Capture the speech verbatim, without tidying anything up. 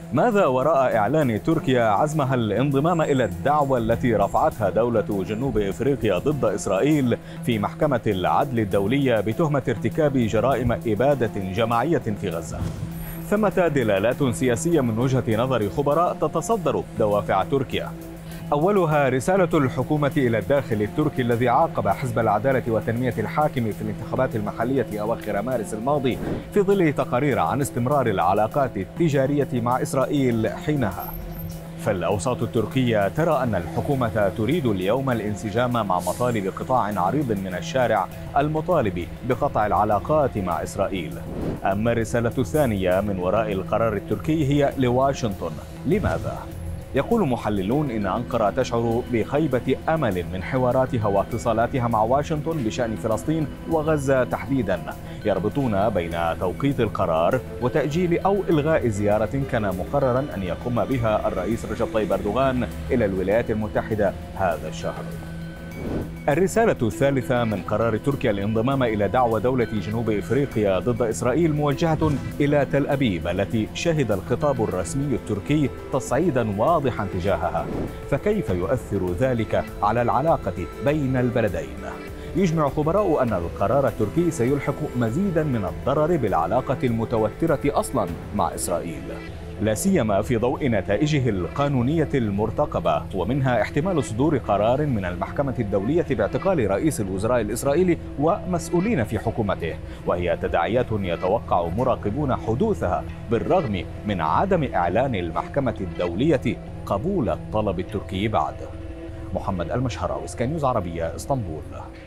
ماذا وراء إعلان تركيا عزمها الانضمام إلى الدعوى التي رفعتها دولة جنوب إفريقيا ضد إسرائيل في محكمة العدل الدولية بتهمة ارتكاب جرائم إبادة جماعية في غزة؟ ثمة دلالات سياسية من وجهة نظر خبراء تتصدر دوافع تركيا. أولها رسالة الحكومة إلى الداخل التركي الذي عاقب حزب العدالة وتنمية الحاكم في الانتخابات المحلية أواخر مارس الماضي في ظل تقارير عن استمرار العلاقات التجارية مع إسرائيل حينها. فالأوساط التركية ترى أن الحكومة تريد اليوم الانسجام مع مطالب قطاع عريض من الشارع المطالب بقطع العلاقات مع إسرائيل. أما الرسالة الثانية من وراء القرار التركي هي لواشنطن. لماذا؟ يقول محللون إن أنقرة تشعر بخيبة أمل من حواراتها واتصالاتها مع واشنطن بشأن فلسطين وغزة تحديدا، يربطون بين توقيت القرار وتأجيل أو إلغاء زيارة كان مقررا أن يقوم بها الرئيس رجب طيب أردوغان إلى الولايات المتحدة هذا الشهر. الرسالة الثالثة من قرار تركيا الانضمام إلى دعوى دولة جنوب إفريقيا ضد إسرائيل موجهة إلى تل أبيب التي شهد الخطاب الرسمي التركي تصعيدا واضحا تجاهها. فكيف يؤثر ذلك على العلاقة بين البلدين؟ يجمع خبراء أن القرار التركي سيلحق مزيدا من الضرر بالعلاقة المتوترة أصلا مع إسرائيل، لا سيما في ضوء نتائجه القانونية المرتقبة، ومنها احتمال صدور قرار من المحكمة الدولية باعتقال رئيس الوزراء الإسرائيلي ومسؤولين في حكومته، وهي تداعيات يتوقع مراقبون حدوثها بالرغم من عدم إعلان المحكمة الدولية قبول الطلب التركي بعد. محمد المشهراوي، سكاي نيوز عربية، اسطنبول.